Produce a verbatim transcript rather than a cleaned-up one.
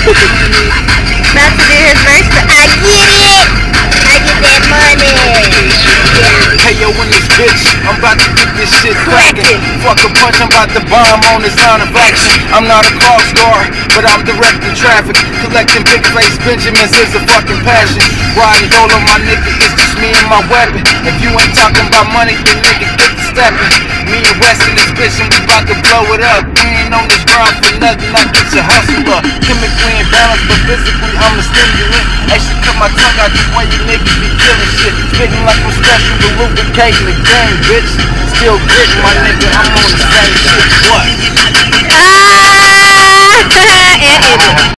About to do his verse, but I get it. I get that money. Yeah. Hey yo, in this bitch, I'm about to get this shit cracking. Fuck a punch, I'm about to bomb on this line of action. I'm not a car star, but I'm directing traffic. Collecting big face Benjamins is a fucking passion. Riding dolo, my nigga, it's just me and my weapon. If you ain't talking about money, then nigga, get to stepping. Me and West in this bitch, and we about to blow it up. We ain't on this grind for nothing, I get your hustle up. Chemically imbalanced, but physically I'm a stimulant. Actually cut my tongue out the way you niggas be killing shit. Spitting like I'm special, but lubricating the game, bitch. Still gritting, my nigga, I'm on the same shit. What? Ah!